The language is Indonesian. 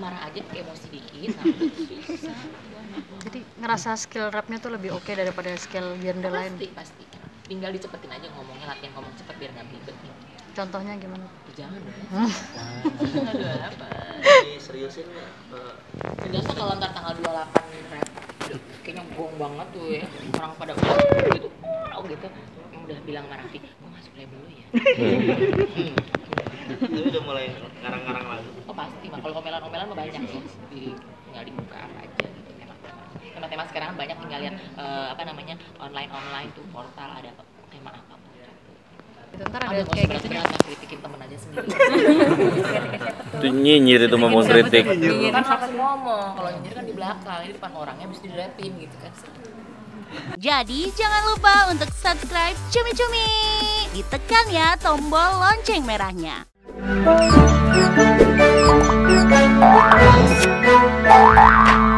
marah-marah aja, emosi dikit, nah bisa. Jadi ngerasa skill rapnya tuh lebih oke daripada skill genre lain. Pasti. Tinggal dicepetin aja ngomongnya, latihan ngomong cepet biar nggak belibet. Contohnya gimana? Jangan dong. Aduh apa? Seriusin nggak? Biasa kalau ntar tanggal 28 rap, kayaknya gong banget tuh ya. Orang pada gitu, gitu. Udah bilang sama Raffi, gue masuk label dulu ya. Tapi udah mulai ngarang-ngarang lagu. Oh pasti, kalau omelan mah banyak sih. Tinggal dibuka apa aja gitu tema-tema sekarang banyak, tinggal lihat online tuh portal ada tema apa. Itu ntar ada kayak gitu ya. Kritikin temen aja sendiri. Itu nyinyir itu ngomong kritik. Kan langsung ngomong, kalau nyinyir kan di belakang, ini depan orangnya bisa dirapin gitu kan. Jadi jangan lupa untuk subscribe Cumi Cumi. Ditekan ya tombol lonceng merahnya.